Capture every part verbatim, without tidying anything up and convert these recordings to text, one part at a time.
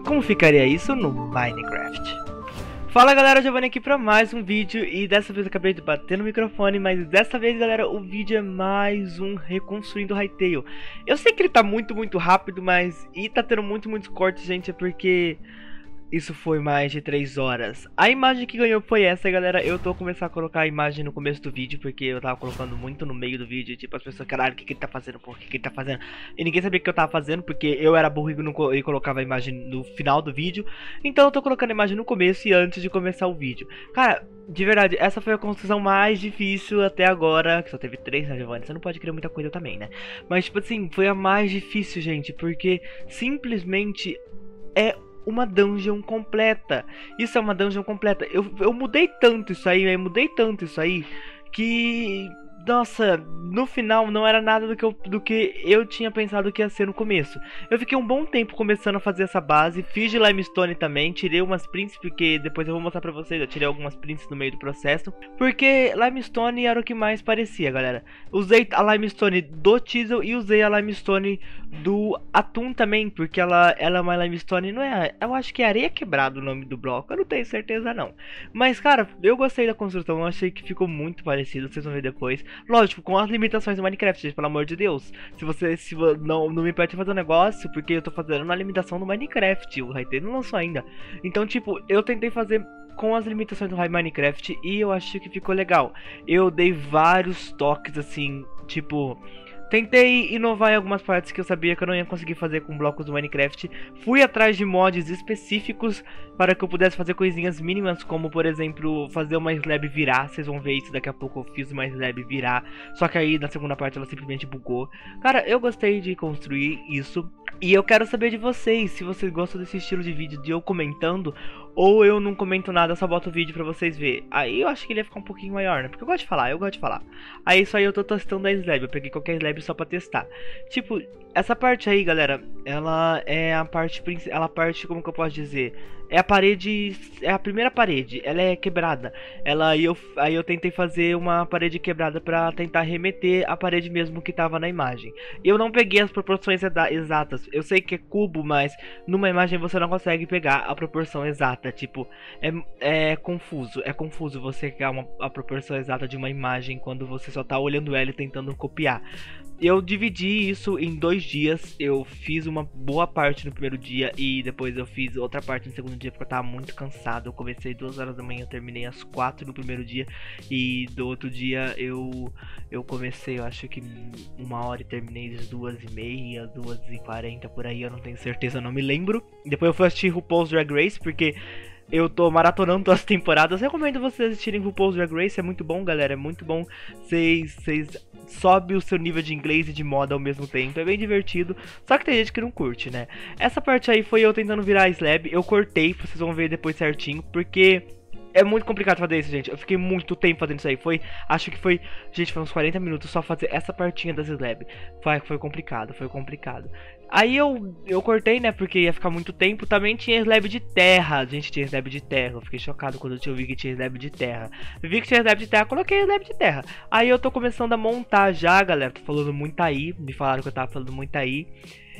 como ficaria isso no Minecraft? Fala galera, Giovanni aqui pra mais um vídeo e dessa vez eu acabei de bater no microfone, mas dessa vez galera, o vídeo é mais um reconstruindo Hytale. Eu sei que ele tá muito, muito rápido, mas e tá tendo muito, muitos cortes, gente, é porque isso foi mais de três horas. A imagem que ganhou foi essa, galera. Eu tô começando a colocar a imagem no começo do vídeo, porque eu tava colocando muito no meio do vídeo. Tipo, as pessoas, caralho, o que que ele tá fazendo? Por que que ele tá fazendo? E ninguém sabia o que eu tava fazendo, porque eu era burro e não co e colocava a imagem no final do vídeo. Então eu tô colocando a imagem no começo e antes de começar o vídeo. Cara, de verdade, essa foi a construção mais difícil até agora. Que só teve três, né, Giovanni? Você não pode criar muita coisa também, né? Mas, tipo assim, foi a mais difícil, gente, porque simplesmente é uma dungeon completa. Isso é uma dungeon completa. Eu, eu mudei tanto isso aí, eu mudei tanto isso aí, que... nossa, no final não era nada do que, eu, do que eu tinha pensado que ia ser no começo. Eu fiquei um bom tempo começando a fazer essa base. Fiz de limestone também, tirei umas prints, porque depois eu vou mostrar pra vocês. Eu tirei algumas prints no meio do processo, porque limestone era o que mais parecia, galera. Usei a limestone do Chisel e usei a limestone do Atum também, porque ela, ela é uma limestone, não é? Eu acho que é areia quebrada o nome do bloco, eu não tenho certeza não. Mas cara, eu gostei da construção, eu achei que ficou muito parecido, vocês vão ver depois. Lógico, com as limitações do Minecraft, gente, pelo amor de Deus. Se você se não, não me pede fazer um negócio, porque eu tô fazendo na limitação do Minecraft, o Hytale não lançou ainda. Então, tipo, eu tentei fazer com as limitações do Minecraft e eu achei que ficou legal. Eu dei vários toques, assim, tipo... tentei inovar em algumas partes que eu sabia que eu não ia conseguir fazer com blocos do Minecraft. Fui atrás de mods específicos para que eu pudesse fazer coisinhas mínimas, como por exemplo, fazer uma slab virar. Vocês vão ver isso daqui a pouco, eu fiz uma slab virar. Só que aí na segunda parte ela simplesmente bugou. Cara, eu gostei de construir isso. E eu quero saber de vocês, se vocês gostam desse estilo de vídeo de eu comentando, ou eu não comento nada, só boto o vídeo pra vocês verem. Aí eu acho que ele ia ficar um pouquinho maior, né? Porque eu gosto de falar, eu gosto de falar. Aí isso aí eu tô testando a slab, eu peguei qualquer slab só pra testar. Tipo, essa parte aí, galera, ela é a parte principal, ela parte, como que eu posso dizer? É a parede, é a primeira parede, ela é quebrada. Ela, aí, eu, aí eu tentei fazer uma parede quebrada pra tentar remeter a parede mesmo que tava na imagem. Eu não peguei as proporções exatas, eu sei que é cubo, mas numa imagem você não consegue pegar a proporção exata. Tipo, é, é confuso, é confuso você pegar uma, a proporção exata de uma imagem quando você só tá olhando ela e tentando copiar. Eu dividi isso em dois dias, eu fiz uma boa parte no primeiro dia e depois eu fiz outra parte no segundo dia porque eu tava muito cansado. Eu comecei duas horas da manhã, terminei às quatro no primeiro dia e do outro dia eu eu comecei, eu acho que uma hora e terminei às duas e meia, duas e quarenta por aí, eu não tenho certeza, não me lembro. Depois eu fui assistir RuPaul's Drag Race porque eu tô maratonando todas as temporadas. Eu recomendo vocês assistirem RuPaul's Drag Race, é muito bom, galera, é muito bom. Vocês, vocês sobe o seu nível de inglês e de moda ao mesmo tempo, é bem divertido. Só que tem gente que não curte, né? Essa parte aí foi eu tentando virar a slab, eu cortei, vocês vão ver depois certinho, porque é muito complicado fazer isso, gente. Eu fiquei muito tempo fazendo isso aí. Foi, acho que foi, gente, foi uns quarenta minutos só fazer essa partinha das slab. Foi, foi complicado, foi complicado. Aí eu, eu cortei, né, porque ia ficar muito tempo. Também tinha slab de terra. Gente, tinha slab de terra. Eu fiquei chocado quando eu vi que tinha slab de terra. Eu vi que tinha slab de terra, coloquei slab de terra. Aí eu tô começando a montar já, galera. Tô falando muito aí. Me falaram que eu tava falando muito aí.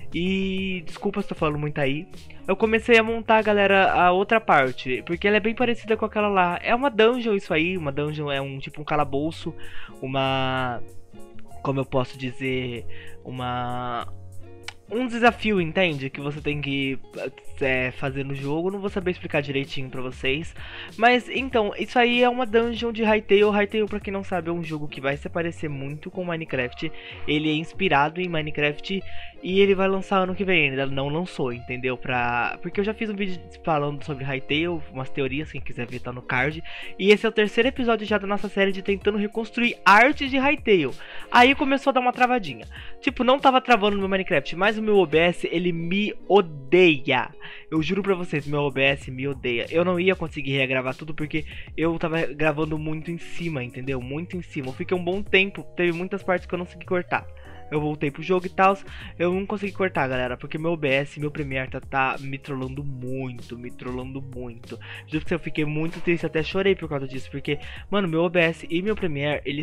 E desculpa se tô falando muito aí. Eu comecei a montar, galera, a outra parte, porque ela é bem parecida com aquela lá. É uma dungeon isso aí, uma dungeon é um tipo um calabouço, uma... como eu posso dizer, uma... um desafio, entende? Que você tem que é, fazer no jogo. Não vou saber explicar direitinho pra vocês. Mas, então, isso aí é uma dungeon de Hytale. Hytale, pra quem não sabe, é um jogo que vai se parecer muito com Minecraft. Ele é inspirado em Minecraft e ele vai lançar ano que vem. Ainda não lançou, entendeu? Pra... porque eu já fiz um vídeo falando sobre Hytale, umas teorias, quem quiser ver tá no card. E esse é o terceiro episódio já da nossa série de tentando reconstruir artes de Hytale. Aí começou a dar uma travadinha. Tipo, não tava travando no meu Minecraft, mas o meu O B S, ele me odeia. Eu juro pra vocês, meu O B S me odeia. Eu não ia conseguir regravar tudo porque eu tava gravando muito em cima, entendeu? Muito em cima. Eu fiquei um bom tempo, teve muitas partes que eu não consegui cortar. Eu voltei pro jogo e tal, eu não consegui cortar, galera, porque meu O B S, meu Premiere tá, tá me trollando muito, me trollando muito. Juro que eu fiquei muito triste, até chorei por causa disso, porque, mano, meu O B S e meu Premiere, eles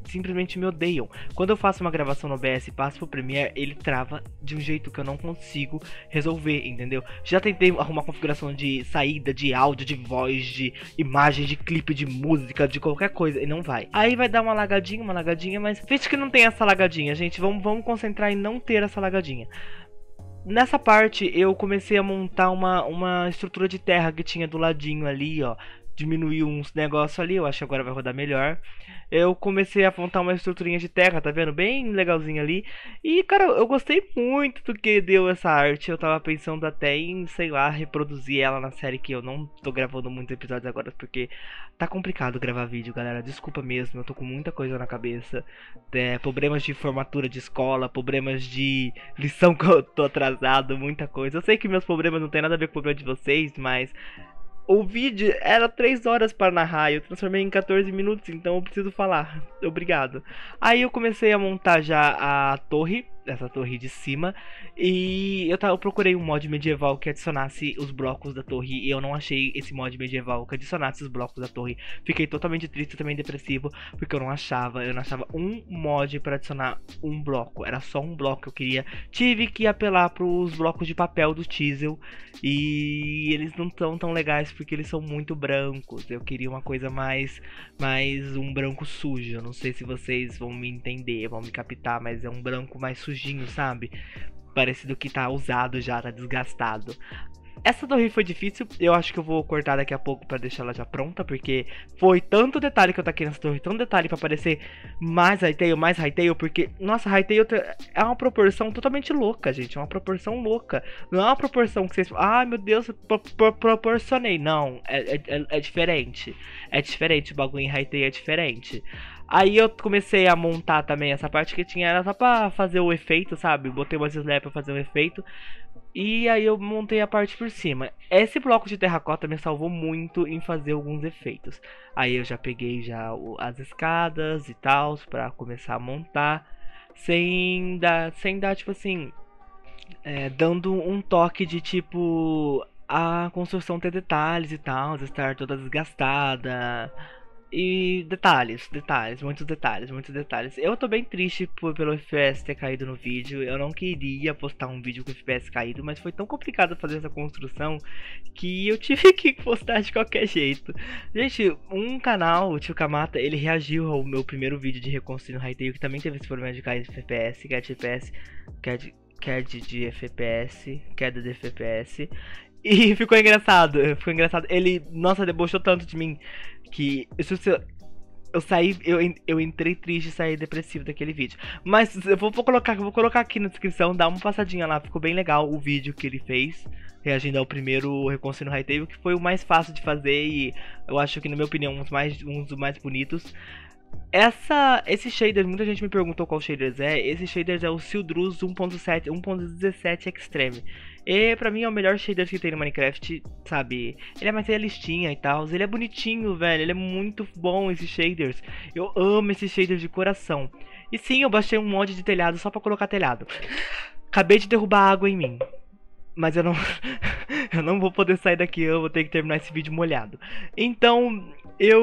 simplesmente me odeiam. Quando eu faço uma gravação no O B S e passo pro Premiere, ele trava de um jeito que eu não consigo resolver, entendeu? Já tentei arrumar configuração de saída, de áudio, de voz, de imagem, de clipe, de música, de qualquer coisa, e não vai. Aí vai dar uma lagadinha, uma lagadinha, mas finge que não tem essa lagadinha, gente. Vamos, vamos concentrar em não ter essa lagadinha. Nessa parte eu comecei a montar uma, uma estrutura de terra que tinha do ladinho ali, ó. Diminuiu uns negócios ali, eu acho que agora vai rodar melhor. Eu comecei a montar uma estruturinha de terra, tá vendo? Bem legalzinho ali. E, cara, eu gostei muito do que deu essa arte. Eu tava pensando até em, sei lá, reproduzir ela na série, que eu não tô gravando muitos episódios agora, porque tá complicado gravar vídeo, galera. Desculpa mesmo, eu tô com muita coisa na cabeça. É, problemas de formatura de escola, problemas de lição que eu tô atrasado, muita coisa. Eu sei que meus problemas não tem nada a ver com o problema de vocês, mas... o vídeo era três horas para narrar, eu transformei em quatorze minutos, então eu preciso falar. Obrigado. Aí eu comecei a montar já a torre, essa torre de cima, e eu, eu procurei um mod medieval que adicionasse os blocos da torre, e eu não achei esse mod medieval que adicionasse os blocos da torre. Fiquei totalmente triste, também depressivo, porque eu não achava, eu não achava um mod para adicionar um bloco, era só um bloco que eu queria. Tive que apelar para os blocos de papel do Chisel, e eles não estão tão legais porque eles são muito brancos. Eu queria uma coisa mais, mais um branco sujo. Eu não sei se vocês vão me entender, vão me captar, mas é um branco mais sujinho, sabe? Parecido que tá usado já, tá desgastado. Essa torre foi difícil, eu acho que eu vou cortar daqui a pouco pra deixar ela já pronta, porque foi tanto detalhe que eu taquei nessa torre, tanto detalhe pra parecer mais Hytale, mais Hytale, porque, nossa, Hytale é uma proporção totalmente louca, gente, é uma proporção louca, não é uma proporção que vocês, ai meu Deus, pro, pro, proporcionei, não, é, é, é diferente, é diferente, o bagulho em Hytale é diferente. Aí eu comecei a montar também essa parte que tinha, era só pra fazer o efeito, sabe, botei umas slabs pra fazer o efeito. E aí eu montei a parte por cima. Esse bloco de terracota me salvou muito em fazer alguns efeitos. Aí eu já peguei já o, as escadas e tal pra começar a montar. Sem dar, sem dar tipo assim, é, dando um toque de tipo a construção ter detalhes e tal, estar toda desgastada. E detalhes, detalhes, muitos detalhes, muitos detalhes. Eu tô bem triste por, pelo F P S ter caído no vídeo. Eu não queria postar um vídeo com o F P S caído, mas foi tão complicado fazer essa construção que eu tive que postar de qualquer jeito. Gente, um canal, o Tio Kamata, ele reagiu ao meu primeiro vídeo de reconstruindo Hytale, que também teve esse problema de cair de F P S, queda de F P S, queda, queda de F P S, queda de F P S. E ficou engraçado, ficou engraçado. Ele, nossa, debochou tanto de mim que isso, eu saí, eu, eu entrei triste e saí depressivo daquele vídeo. Mas eu vou, vou, colocar, vou colocar aqui na descrição, dá uma passadinha lá, ficou bem legal o vídeo que ele fez, reagindo ao primeiro Reconstruindo Hytale, que foi o mais fácil de fazer e eu acho que, na minha opinião, um dos mais, um dos mais bonitos. Essa, esse shader, muita gente me perguntou qual shaders é. Esse shaders é o Sildruz um ponto dezessete Extreme. E pra mim é o melhor shader que tem no Minecraft, sabe? Ele é mais realistinha e tal. Ele é bonitinho, velho. Ele é muito bom, esses shaders. Eu amo esses shaders de coração. E sim, eu baixei um mod de telhado só pra colocar telhado. Acabei de derrubar água em mim. Mas eu não, eu não vou poder sair daqui, eu vou ter que terminar esse vídeo molhado. Então,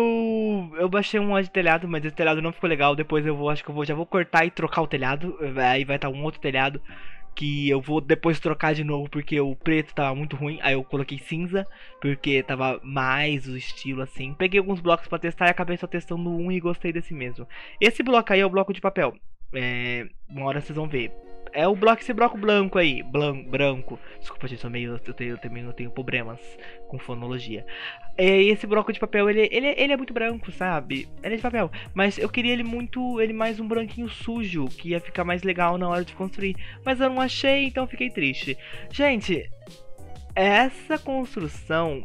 eu eu baixei um mod de telhado, mas esse telhado não ficou legal. Depois eu vou, acho que eu vou, já vou cortar e trocar o telhado. Aí vai estar um outro telhado que eu vou depois trocar de novo, porque o preto tava muito ruim. Aí eu coloquei cinza, porque tava mais o estilo assim. Peguei alguns blocos pra testar e acabei só testando um e gostei desse mesmo. Esse bloco aí é o bloco de papel. É, uma hora vocês vão ver. É o bloco, esse bloco branco aí, blan, branco. Desculpa, gente, eu, meio, eu, tenho, eu também eu tenho problemas com fonologia. É, esse bloco de papel, ele, ele, ele é muito branco, sabe? Ele é de papel, mas eu queria ele muito, ele mais um branquinho sujo, que ia ficar mais legal na hora de construir. Mas eu não achei, então fiquei triste. Gente, essa construção...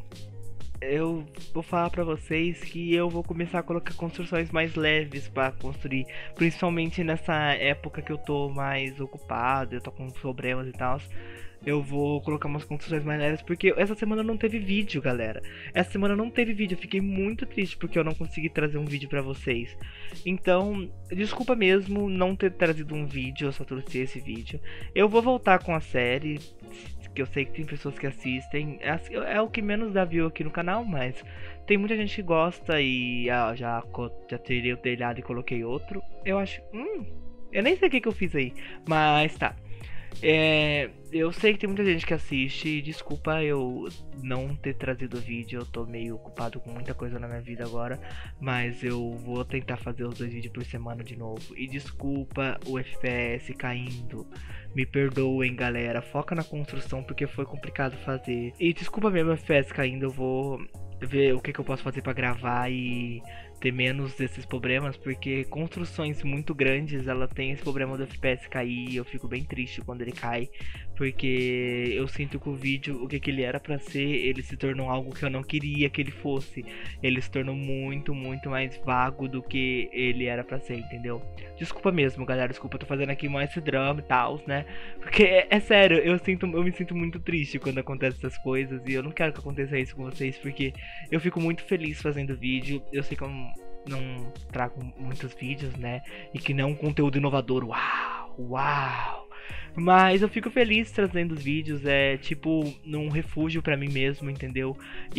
eu vou falar pra vocês que eu vou começar a colocar construções mais leves pra construir, principalmente nessa época que eu tô mais ocupado, eu tô com problemas e tal. Eu vou colocar umas construções mais leves, porque essa semana não teve vídeo, galera. Essa semana não teve vídeo, eu fiquei muito triste porque eu não consegui trazer um vídeo pra vocês. Então, desculpa mesmo não ter trazido um vídeo, eu só trouxe esse vídeo. Eu vou voltar com a série, que eu sei que tem pessoas que assistem. É, é o que menos dá view aqui no canal, mas tem muita gente que gosta e ah, já, já tirei o telhado e coloquei outro. Eu acho... Hum, eu nem sei o que, que eu fiz aí, mas tá. É, eu sei que tem muita gente que assiste. Desculpa eu não ter trazido o vídeo. Eu tô meio ocupado com muita coisa na minha vida agora. Mas eu vou tentar fazer os dois vídeos por semana de novo. E desculpa o F P S caindo. Me perdoem, galera. Foca na construção porque foi complicado fazer. E desculpa mesmo o F P S caindo. Eu vou ver o que, que eu posso fazer pra gravar e ter menos desses problemas, porque construções muito grandes, ela tem esse problema do F P S cair, e eu fico bem triste quando ele cai, porque eu sinto que o vídeo, o que, que ele era pra ser, ele se tornou algo que eu não queria que ele fosse. Ele se tornou muito, muito mais vago do que ele era pra ser, entendeu? Desculpa mesmo, galera, desculpa, eu tô fazendo aqui mais esse drama e tal, né? Porque é, é sério, eu sinto, eu me sinto muito triste quando acontecem essas coisas, e eu não quero que aconteça isso com vocês, porque eu fico muito feliz fazendo vídeo. Eu sei que eu não, não trago muitos vídeos, né? E que não é um conteúdo inovador, uau, uau. Mas eu fico feliz trazendo os vídeos, é tipo num refúgio pra mim mesmo, entendeu?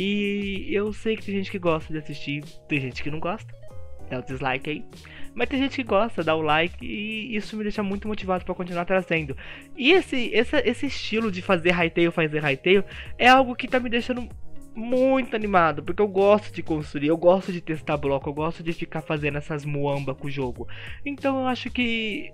E eu sei que tem gente que gosta de assistir, tem gente que não gosta, dá o dislike aí. Mas tem gente que gosta, dá o like, e isso me deixa muito motivado pra continuar trazendo. E esse, esse, esse estilo de fazer Hytale, fazer Hytale, é algo que tá me deixando muito animado, porque eu gosto de construir, eu gosto de testar bloco, eu gosto de ficar fazendo essas muamba com o jogo. Então eu acho que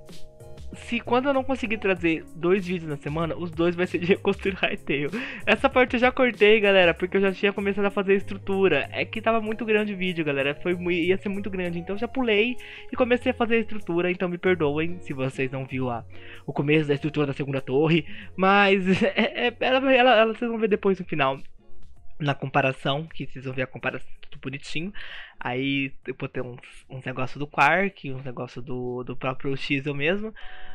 se quando eu não conseguir trazer dois vídeos na semana, os dois vai ser de reconstruir Hytale. Essa parte eu já cortei, galera, porque eu já tinha começado a fazer a estrutura. É que tava muito grande o vídeo, galera, foi, ia ser muito grande, então eu já pulei e comecei a fazer a estrutura. Então me perdoem se vocês não viram a, o começo da estrutura da segunda torre, mas é, é, ela, ela, ela, vocês vão ver depois no final, na comparação, que vocês vão ver a comparação tudo bonitinho. Aí eu botei uns, uns negócios do Quark, uns negócios do, do próprio Xel mesmo.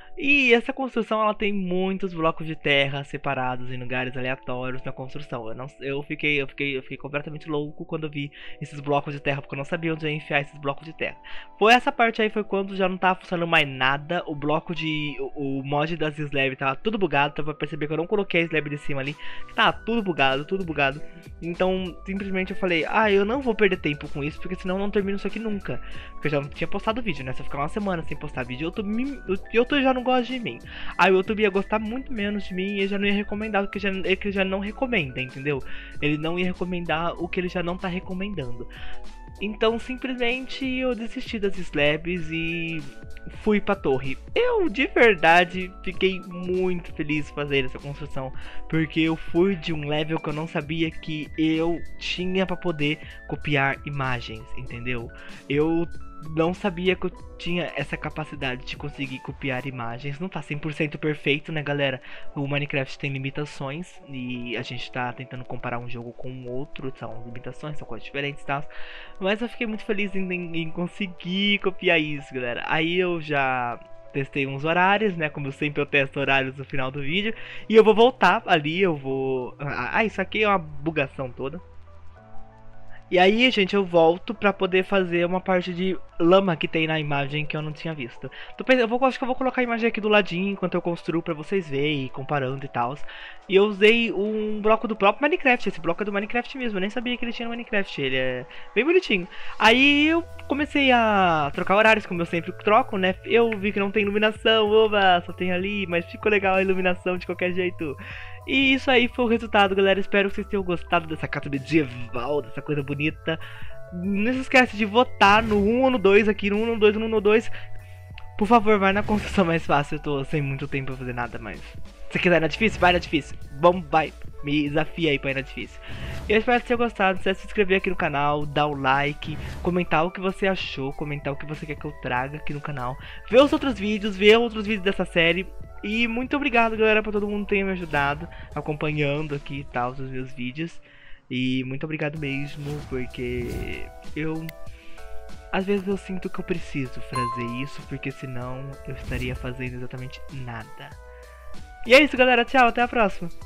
E essa construção, ela tem muitos blocos de terra separados em lugares aleatórios na construção. Eu, não, eu, fiquei, eu, fiquei, eu fiquei completamente louco quando eu vi esses blocos de terra, porque eu não sabia onde eu ia enfiar esses blocos de terra. Foi essa parte aí, foi quando já não tava funcionando mais nada. O bloco de... O, o mod das slabs tava tudo bugado. Dá pra perceber que eu não coloquei a slab de cima ali. Tava tudo bugado, tudo bugado. Então, simplesmente eu falei, ah, eu não vou perder tempo com isso, porque senão eu não termino isso aqui nunca. Porque eu já não tinha postado vídeo, né? Se eu ficar uma semana sem postar vídeo, eu tô, eu, eu tô já não gosta de mim. Aí o YouTube ia gostar muito menos de mim e ele já não ia recomendar o que já, ele já não recomenda, entendeu? Ele não ia recomendar o que ele já não tá recomendando. Então simplesmente eu desisti das slabs e fui pra torre. Eu de verdade fiquei muito feliz fazer essa construção, porque eu fui de um level que eu não sabia que eu tinha pra poder copiar imagens, entendeu? Eu não sabia que eu tinha essa capacidade de conseguir copiar imagens. Não tá cem por cento perfeito, né, galera? O Minecraft tem limitações e a gente tá tentando comparar um jogo com o outro. São limitações, são coisas diferentes e tal. Mas eu fiquei muito feliz em, em, em conseguir copiar isso, galera. Aí eu já testei uns horários, né? Como sempre eu testo horários no final do vídeo. E eu vou voltar ali, eu vou... Ah, isso aqui é uma bugação toda. E aí, gente, eu volto pra poder fazer uma parte de lama que tem na imagem que eu não tinha visto. Tô pensando, eu vou, acho que eu vou colocar a imagem aqui do ladinho enquanto eu construo pra vocês verem, comparando e tal. E eu usei um bloco do próprio Minecraft. Esse bloco é do Minecraft mesmo, eu nem sabia que ele tinha no Minecraft. Ele é bem bonitinho. Aí eu comecei a trocar horários, como eu sempre troco, né? Eu vi que não tem iluminação, oba, só tem ali, mas ficou legal a iluminação de qualquer jeito. E isso aí foi o resultado, galera. Espero que vocês tenham gostado dessa casa medieval, dessa coisa bonita. Não se esquece de votar no um ou no dois aqui, no um, no dois, no um, no dois. Por favor, vai na construção mais fácil. Eu tô sem muito tempo pra fazer nada, mas se quiser na difícil, vai na difícil. Bom, vai, me desafia aí pra ir na difícil. Eu espero que tenham gostado. Se se inscrever aqui no canal, dar o like, comentar o que você achou, comentar o que você quer que eu traga aqui no canal, ver os outros vídeos, ver outros vídeos dessa série. E muito obrigado, galera, por todo mundo ter me ajudado, acompanhando aqui e tal, os meus vídeos. E muito obrigado mesmo, porque eu... Às vezes eu sinto que eu preciso fazer isso, porque senão eu estaria fazendo exatamente nada. E é isso, galera, tchau, até a próxima.